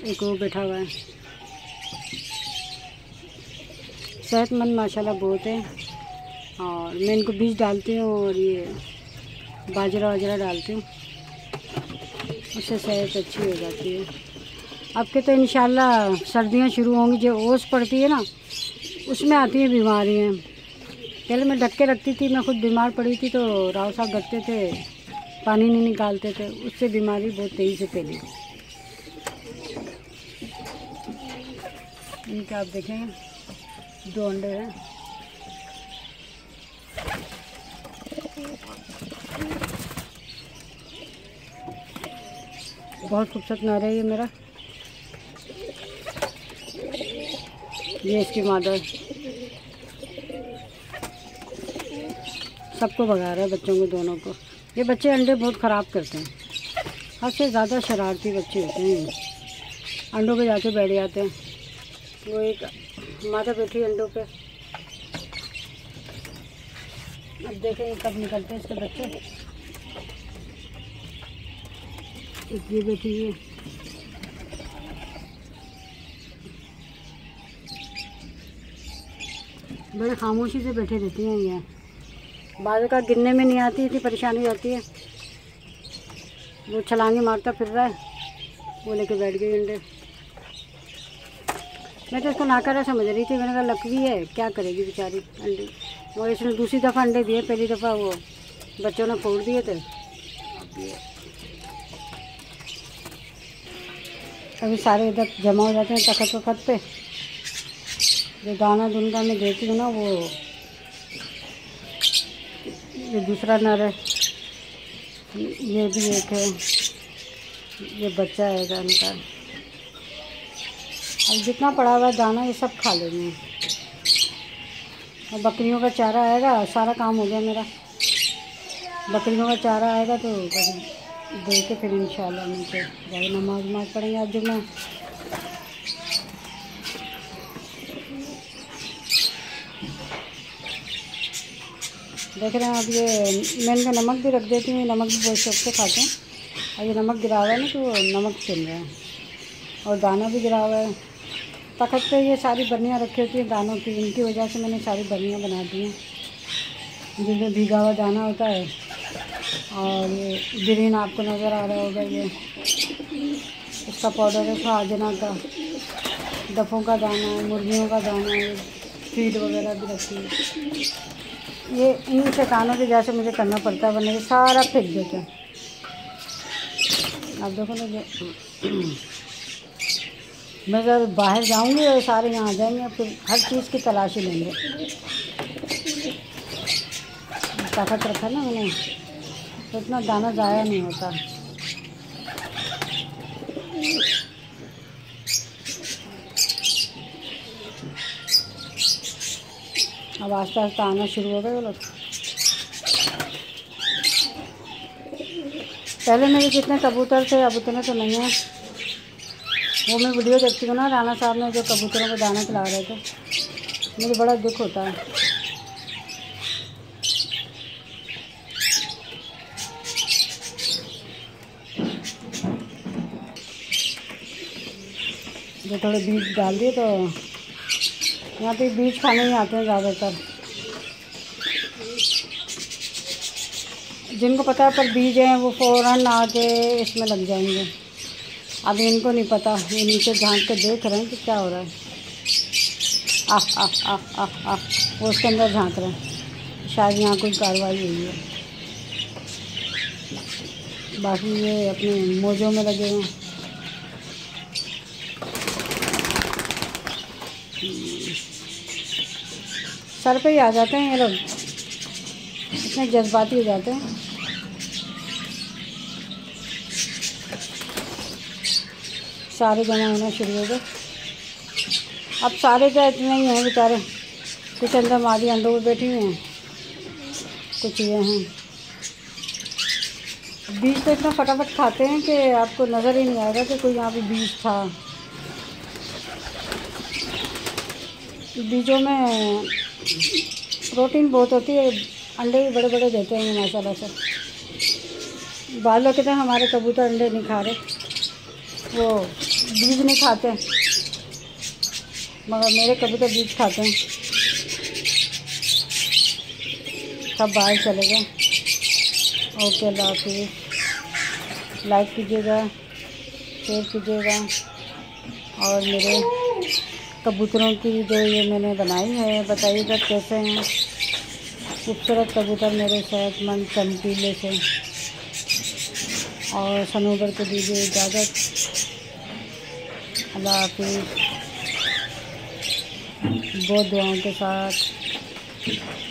एक वो बैठा हुआ है। सेहतमंद माशाल्लाह बहुत है। और मैं इनको बीज डालती हूँ और ये बाजरा वाजरा डालती हूँ, उससे सेहत अच्छी हो जाती है। आपके तो इंशाल्लाह सर्दियाँ शुरू होंगी, जो ओस पड़ती है ना उसमें आती हैं बीमारियाँ। पहले मैं ढक के रखती थी, मैं खुद बीमार पड़ी थी तो राव साहब ढकते थे, पानी नहीं निकालते थे, उससे बीमारी बहुत तेज़ी से फैली। इनके आप देखेंगे 2 अंडे हैं। बहुत खूबसूरत नर है ये मेरा। ये इसकी मादा सबको भगा रहा है, बच्चों को दोनों को। ये बच्चे अंडे बहुत ख़राब करते हैं, हद से ज़्यादा शरारती बच्चे होते हैं। अंडों पे जाके बैठ जाते हैं। वो एक माता बैठी अंडों पे। अब देखें कब निकलते हैं इसके बच्चे। एक ये बैठी है, बड़े खामोशी से बैठे रहती हैं ये। बाद का गिरने में नहीं आती, इतनी परेशानी होती है। वो छलांगे मारता फिर रहा है, वो लेके बैठ गई अंडे। मैं तो इसको नाकारा समझ रही थी, मैंने कहा लकड़ी है क्या करेगी बेचारी अंडे। वो इसने दूसरी दफ़ा अंडे दिए, पहली दफ़ा वो बच्चों ने फोड़ दिए थे। अभी सारे इधर जमा हो जाते हैं तखत वखत पे। जो दाना दुनका मैं देती हूँ ना, वो ये दूसरा नर है, ये भी एक है, ये बच्चा है इनका। अब जितना पड़ा हुआ दाना ये सब खा लेंगे। और बकरियों का चारा आएगा, सारा काम हो गया मेरा। बकरियों का चारा आएगा तो बस दे के फिर इंशाल्लाह नीचे जाके नमाज पढ़ेंगे आज जुम्मा। देख रहे हैं आप, ये मैं इनका नमक भी रख देती हूँ, नमक भी बहुत शौक से खाते हैं। और ये नमक गिरा हुआ है ना तो वो नमक छिल रहा है, और दाना भी गिरा हुआ है। तखत पे ये सारी बर्नियाँ रखी होती हैं दानों की, इनकी वजह से मैंने सारी बर्नियाँ बना दी हैं, जिसमें भीगा हुआ दाना होता है। और ये ग्रीन आपको नज़र आ रहा होगा, ये इसका पाउडर है खाजना का, डफों का दाना है, मुर्गियों का दाना है, फीड वगैरह भी रखी है। ये इन शैतानों की वजह से मुझे करना पड़ता है, वरना ये सारा फेंक देते हैं। आप देखो ना, मैं जब बाहर जाऊंगी और सारे यहाँ आ जाएंगे, फिर हर चीज़ की तलाशी लेंगे। ताकत रखा ना मैंने, तो इतना दाना ज़ाया नहीं होता। अब आस्ते आस्ते आना शुरू हो गए वो लोग। पहले मेरे जितने कबूतर थे अब उतने तो नहीं हैं। वो मैं वीडियो देखती हूँ ना, राना साहब ने जो कबूतरों को दाना खिला रहे थे, मुझे बड़ा दुख होता है। जो थोड़े बीज डाल दिए तो यहाँ पे बीज खाने ही आते हैं ज़्यादातर, जिनको पता है पर बीज हैं वो फ़ौरन आके इसमें लग जाएंगे। अब इनको नहीं पता, ये नीचे झांक के देख रहे हैं कि क्या हो रहा है। वो उसके अंदर झांक रहे हैं, शायद यहाँ कोई कार्रवाई हुई है। बाकी ये अपने मौजों में लगे हैं। सर पे ही आ जाते हैं ये लोग, इतने जज्बाती हो जाते हैं। सारे जमा होना शुरू हो गए। अब सारे क्या इतने ही हैं बेचारे, कुछ अंदर मादी अंडों में बैठी हुई हैं, कुछ ये हैं। बीज तो इतना फटाफट खाते हैं कि आपको नज़र ही नहीं आएगा कि कोई यहाँ पे बीज था। बीजों में प्रोटीन बहुत होती है, अंडे भी बड़े बड़े देते हैं माशाल्लाह से। बाद लोग कहते हैं हमारे कबूतर अंडे नहीं खा रहे, वो बीज नहीं खाते, मगर मेरे कबूतर बीज खाते हैं। सब बाहर चले गए। ओके, अल्लाह हाफिज़। लाइक कीजिएगा, शेयर कीजिएगा, और मेरे कबूतरों की जो ये मैंने बनाई है बताइएगा कैसे हैं। खूबसूरत कबूतर मेरे सेहतमंद चमकीले से। और सनोबर को दीजिए इजाज़त। अल्लाह हाफिज़। बहुत दुआओं के साथ।